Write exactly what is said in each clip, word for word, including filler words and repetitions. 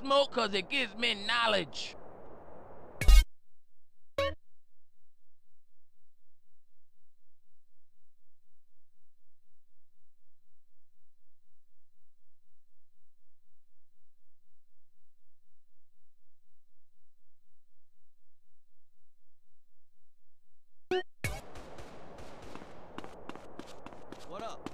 smoke cause it gives me knowledge. What up?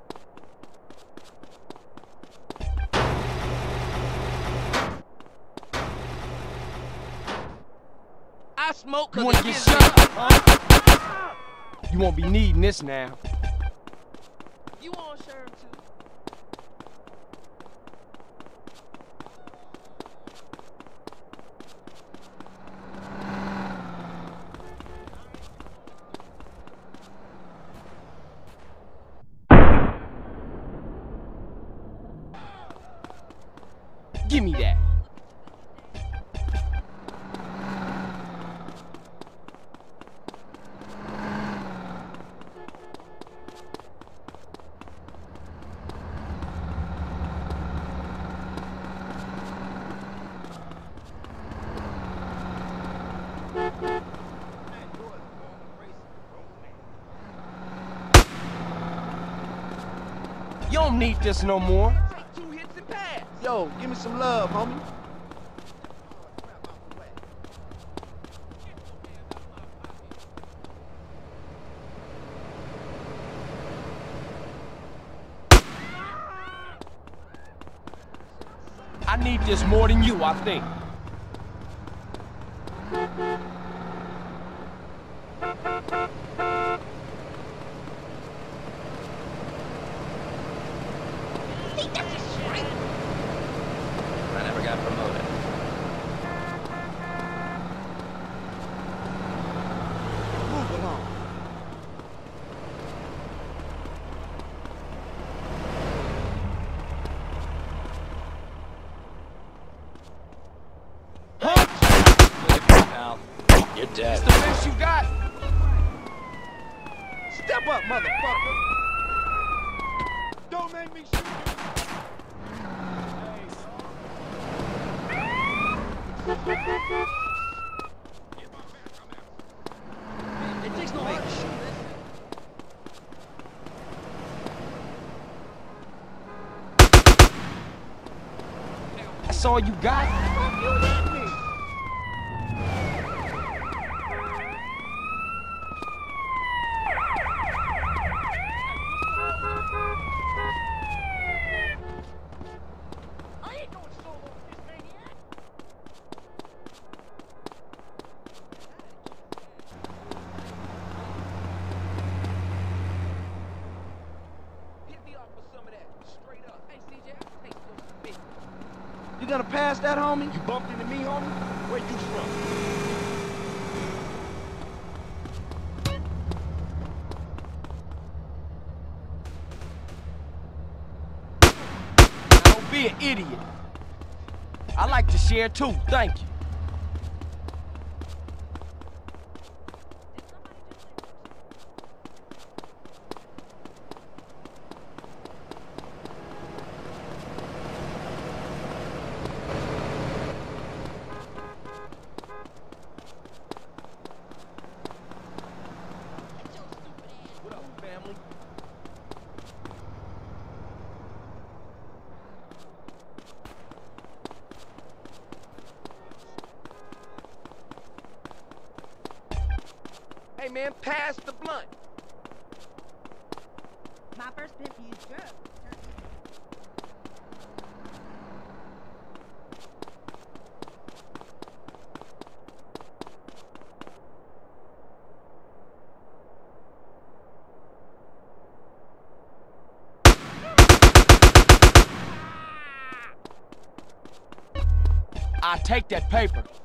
I smoke You cause wanna it get gives shot, me... huh? You won't be needing this now. You want Sherm too? Give me that. You don't need this no more. Take two hits and pass. Yo, give me some love, homie. I need this more than you, I think. I never got promoted. Move along. Pal, you're dead. It's the best you got. Step up, motherfucker. Don't make me shoot you. It takes no hurt to shoot. That's all you got? You hit me. I ain't going solo with this maniac. Hit me off with some of that, straight up. Hey, C J, I taste those big. You gonna pass that, homie? You bumped into me, homie? Where you from? Now don't be an idiot. I like to share too, thank you. What up, family? Hey, man, pass the blunt. My first pimp used drugs. I take that paper.